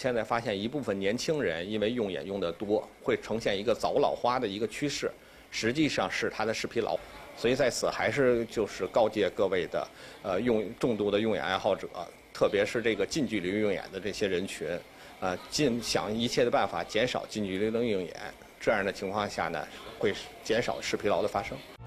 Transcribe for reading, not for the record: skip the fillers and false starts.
现在发现一部分年轻人因为用眼用的多，会呈现一个早老花的一个趋势，实际上是他的视疲劳。所以在此还是就是告诫各位的重度的用眼爱好者，特别是这个近距离用眼的这些人群，尽想一切的办法减少近距离的用眼，这样的情况下呢，会减少视疲劳的发生。